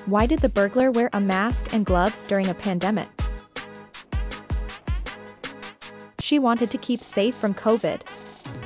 Why did the burglar wear a mask and gloves during a pandemic? She wanted to keep safe from COVID.